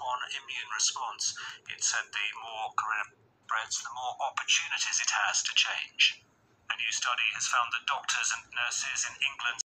on immune response. It said the more corona spreads, the more opportunities it has to change. A new study has found that doctors and nurses in England